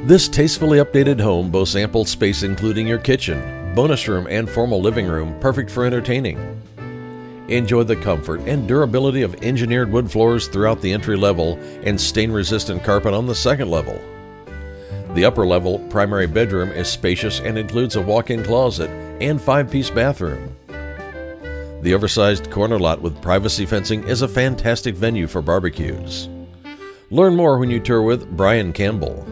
This tastefully updated home boasts ample space including your kitchen, bonus room, and formal living room, perfect for entertaining. Enjoy the comfort and durability of engineered wood floors throughout the entry level and stain-resistant carpet on the second level. The upper level primary bedroom is spacious and includes a walk-in closet and 5-piece bathroom. The oversized corner lot with privacy fencing is a fantastic venue for barbecues. Learn more when you tour with Brian Campbell.